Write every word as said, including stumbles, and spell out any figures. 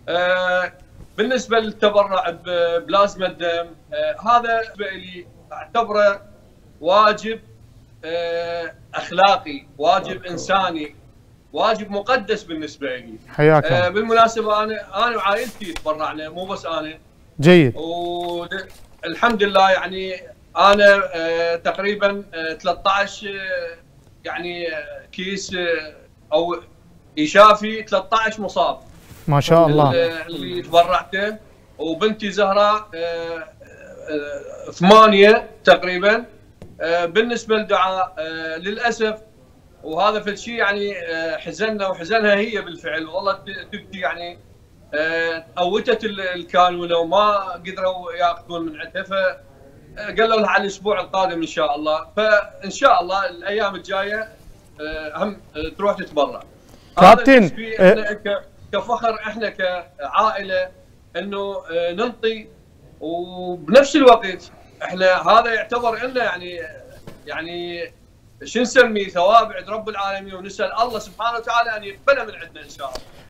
آه بالنسبه للتبرع ببلازما الدم، آه هذا بالنسبه لي اعتبره واجب آه اخلاقي، واجب انساني، واجب مقدس بالنسبه لي. حياك آه الله. بالمناسبه انا انا وعائلتي تبرعنا، مو بس انا. جيد. والحمد لله يعني انا آه تقريبا آه ثلاثة عشر آه يعني آه كيس آه او يشافي ثلاثة عشر مصاب ما شاء الله. اللي تبرعته، وبنتي زهراء آه آه ثمانيه تقريبا. آه بالنسبه لدعاء آه للاسف، وهذا في الشيء يعني حزننا وحزنها هي بالفعل، والله تبكي يعني. قوتت الكانونه وما قدروا ياخذون من عندها، فقالوا لها على الاسبوع القادم ان شاء الله. فان شاء الله الايام الجايه هم تروح تتبرع. كابتن احنا كفخر، احنا كعائله انه ننطي، وبنفس الوقت احنا هذا يعتبر لنا يعني يعني شو نسميه ثواب عند رب العالمين، ونسال الله سبحانه وتعالى ان يقبلها من عندنا ان شاء الله.